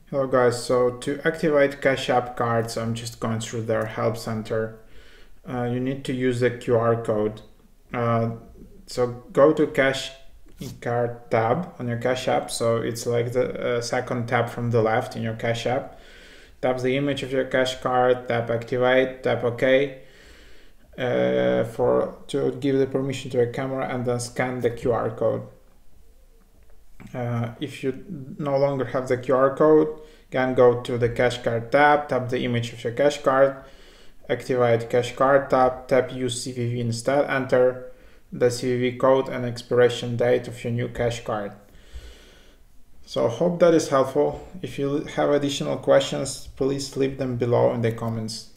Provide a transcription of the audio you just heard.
Hello guys, so to activate Cash App cards, I'm just going through their help center. You need to use the QR code. So go to Cash Card tab on your Cash App. So it's like the second tab from the left in your Cash App. Tap the image of your Cash Card, tap Activate, tap OK to give the permission to a camera, and then scan the QR code. If you no longer have the QR code, again go to the Cash Card tab, tap the image of your Cash Card, activate Cash Card tab, tap Use CVV instead, enter the CVV code and expiration date of your new Cash Card. So hope that is helpful. If you have additional questions, please leave them below in the comments.